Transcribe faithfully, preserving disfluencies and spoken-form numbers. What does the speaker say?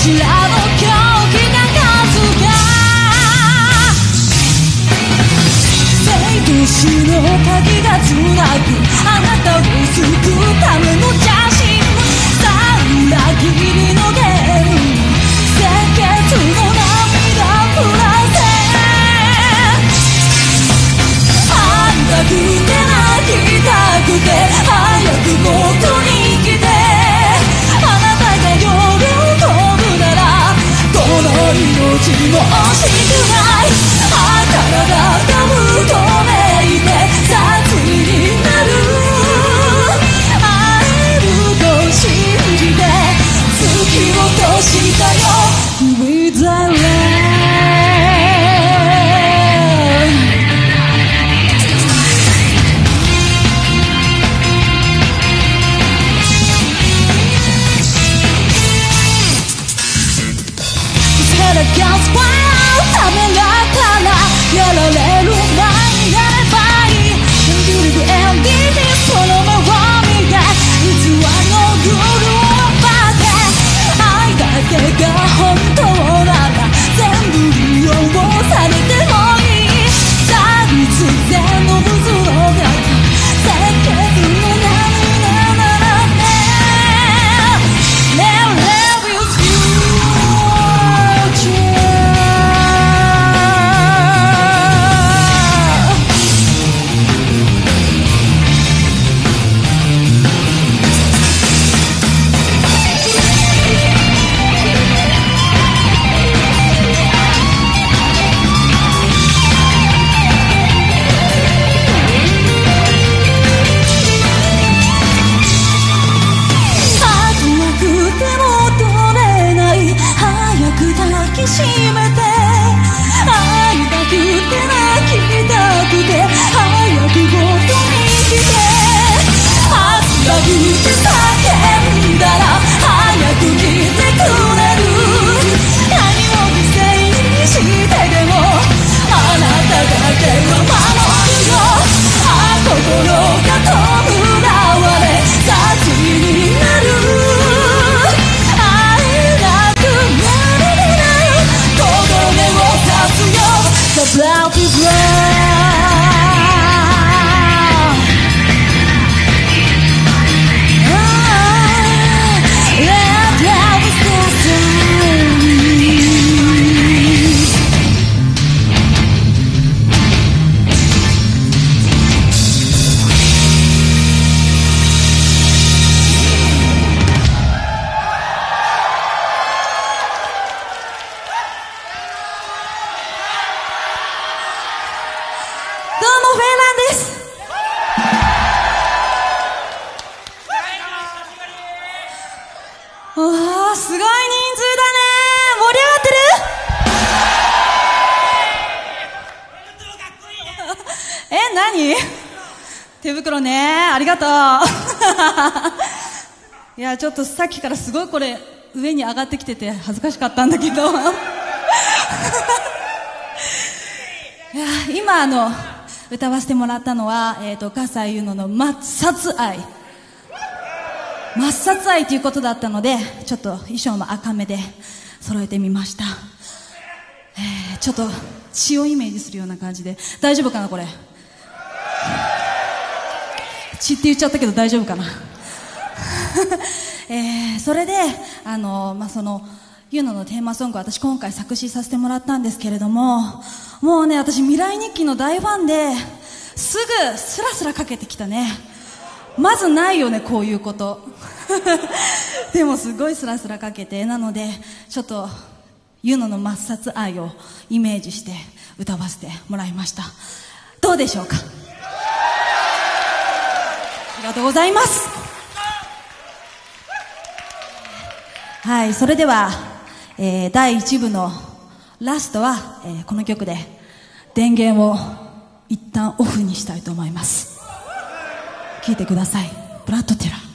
ちらの狂気な数が生と死の鍵がつなぐあなたを救うための邪神さあ裏切りのゲーム清潔の涙降らせあんたくて泣きたくて早く僕に来てあなたが喜ぶならこの命も惜しくないあ体が求めて殺になる会えると信じて突き落としたよ With the rain Set a gas fire ためらったらやられる前にやればいい Beautiful and deep その目を見て偽りのルールを暴け愛だけが本当なら全部利用されてもいいさあいつでの無数の逆清潔の涙ならね Never live with you閉めて会いたくて泣きたくて早く僕に来て熱くて叫んだら早く来てくれる何を犠牲にしてでもあなただけは守るよあ心が弔われ殺になるThe blood is red. Ah, red love is destiny. どうもフェイランです。わあ、すごい人数だね。盛り上がってる？え、何？手袋ね、ありがとう。いや、ちょっとさっきからすごいこれ上に上がってきてて恥ずかしかったんだけど。いや、今あの歌わせてもらったのは、えーと、笠井優乃の抹殺愛。抹殺愛ということだったので、ちょっと衣装も赤めで揃えてみました。えー、ちょっと血をイメージするような感じで、大丈夫かなこれ。血って言っちゃったけど大丈夫かな。えー、それで、あの、まあ、その、ユノのテーマソングを私今回作詞させてもらったんですけれども、もうね、私未来日記の大ファンで、すぐスラスラかけてきたね。まずないよね、こういうこと。でもすごいスラスラかけて、なので、ちょっと、ユノの抹殺愛をイメージして歌わせてもらいました。どうでしょうか。ありがとうございます。はい、それでは、えー、だいいち部のラストは、えー、この曲で電源を一旦オフにしたいと思います。聴いてください。ブラッドテラー。